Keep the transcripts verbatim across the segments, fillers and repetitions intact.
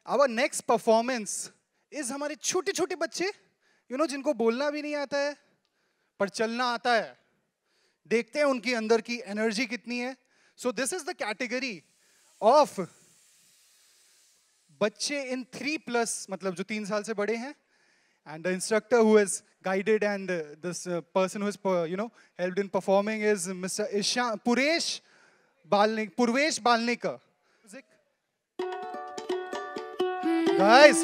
Our next performance is हमारे छोटे छोटे बच्चे, you know, जिनको बोलना भी नहीं आता है पर चलना आता है. देखते हैं उनकी अंदर की एनर्जी कितनी है. So this is the category of बच्चे in three plus, मतलब जो तीन साल से बड़े हैं, and the instructor who has guided and uh, this uh, person who has uh, you know helped in performing is Mister Isha Puresh Balnik Purvesh Balnikar. Music. Guys.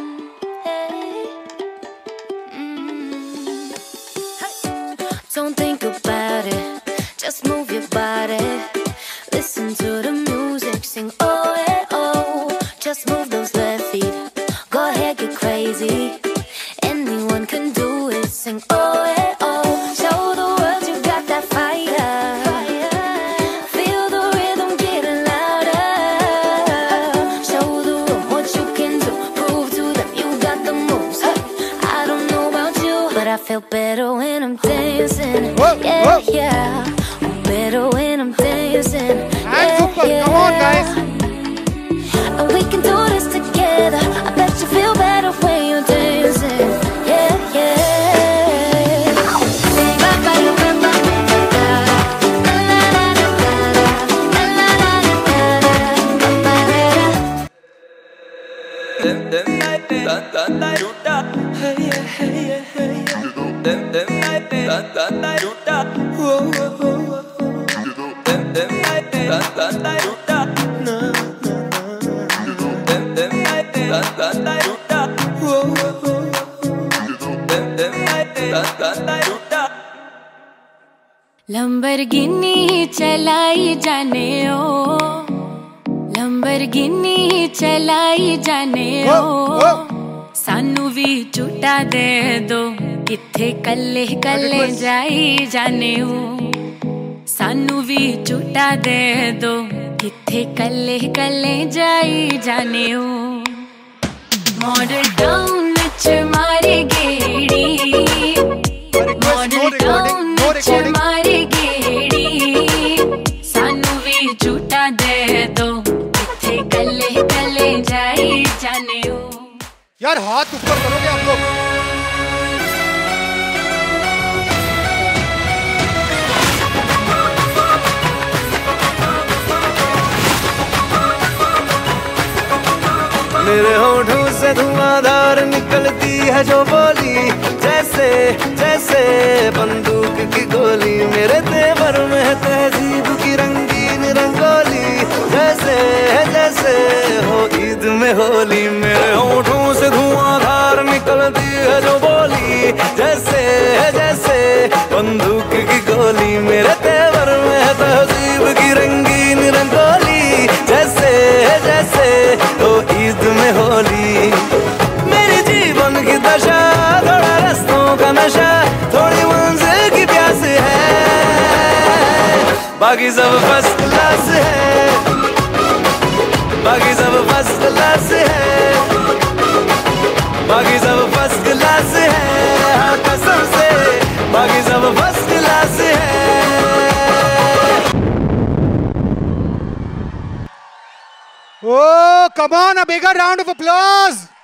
Don't think about it, just move your body. Listen to the music, sing oh yeah oh. Just move those left feet, go ahead get crazy. Anyone can do it, sing oh yeah oh. Show the world you got that fire. Feel the rhythm getting louder. Show the room what you can do, prove to them you got the moves. I don't know about you, but I feel better when I'm dancing. Whoa, yeah, whoa. yeah. I'm better when I'm dancing. And Zumba, yeah. Come on, guys. And we can do this together. I bet you feel better when you're dancing. Yeah, yeah. Lamborghini चलाई जाने ओ, Lamborghini चलाई जाने ओ, सानू भी झूठा दे दो, किथे कल्ले कल्ले जाई जाने ओ, सानू भी झूठा दे दो, किथे कल्ले कल्ले जाई जाने ओ. मॉडल टाउन च मारे गेड़ी, मॉडल टाउन च मारे गेड़ी, सानू भी झूठा दे दो, किथे कल्ले कल्ले जाई जाने ओ. यार हाथ ऊपर करोगे आप लोग? मेरे होठों से धुआंधार निकलती है जो बोली, जैसे जैसे बंदूक की गोली. मेरे तेवर में तहजीब की रंगीन रंगोली, जैसे जैसे हो ईद में होली. मेरे होठों से धुआंधार निकलती है जो बोली, जैसे जैसे बंदूक की गोली. मेरे तेवर में तहजीब की रंगीन रंगोली, जैसे जैसे हो ईद में होली. मेरी जीवन की दशा, थोड़ा रस्तों का नशा, थोड़ी मंजिल की प्यास है, बाकी सब फर्स्ट क्लास है, बाकी सब फर्स्ट क्लास है, बाकी सब फर्स्ट क्लास है. हाँ कसम से बाकी सब फर्स्ट क्लास है. Oh, come on, a bigger round of applause.